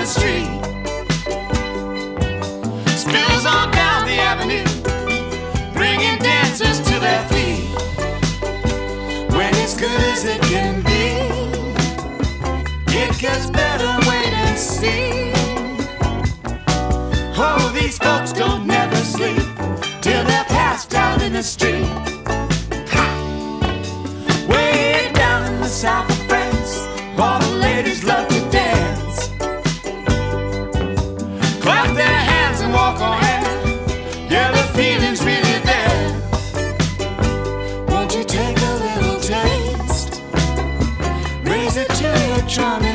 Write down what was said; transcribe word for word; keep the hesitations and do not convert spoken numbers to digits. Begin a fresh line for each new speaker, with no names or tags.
street. Spills on down the avenue, bringing dancers to their feet. When it's good as it can be, it gets better, wait and see. Oh, these folks don't never sleep till they're passed out in the street. Ha! Way down in the south of France, all the ladies love to dance. Clap their hands and walk on air. Yeah, the feeling's really there. Won't you take a little taste? Raise it to your charming